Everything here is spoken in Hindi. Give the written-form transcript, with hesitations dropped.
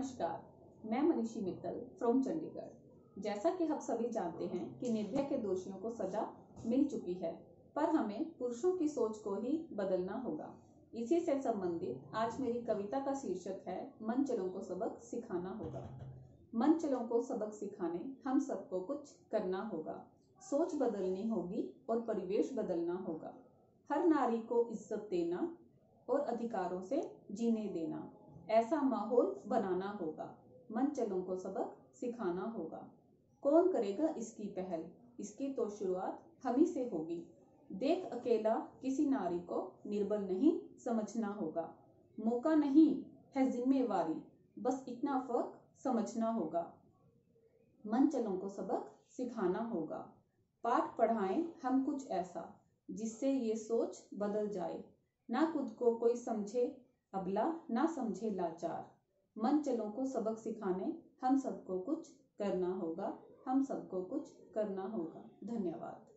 नमस्कार, मैं मनीषी मित्तल फ्रॉम चंडीगढ़। जैसा कि आप सभी जानते हैं कि निर्भया के दोषियों को सजा मिल चुकी है, पर हमें पुरुषों की सोच को ही बदलना होगा। इसी से संबंधित आज मेरी कविता का शीर्षक है मनचलों को सबक सिखाना होगा। मनचलों को सबक सिखाने हम सबको कुछ करना होगा। सोच बदलनी होगी और परिवेश बदलना होगा। हर नारी को इज्जत देना और अधिकारों से जीने देना, ऐसा माहौल बनाना होगा। मनचलों को सबक सिखाना होगा। कौन करेगा इसकी पहल? इसकी तो शुरुआत हम ही से होगी। देख अकेला किसी नारी को निर्बल नहीं समझना होगा। मौका नहीं है जिम्मेवारी, बस इतना फर्क समझना होगा। मनचलों को सबक सिखाना होगा। पाठ पढ़ाएं हम कुछ ऐसा जिससे ये सोच बदल जाए। ना खुद को कोई समझे अबला, ना समझे लाचार। मनचलों को सबक सिखाने हम सबको कुछ करना होगा। हम सबको कुछ करना होगा। धन्यवाद।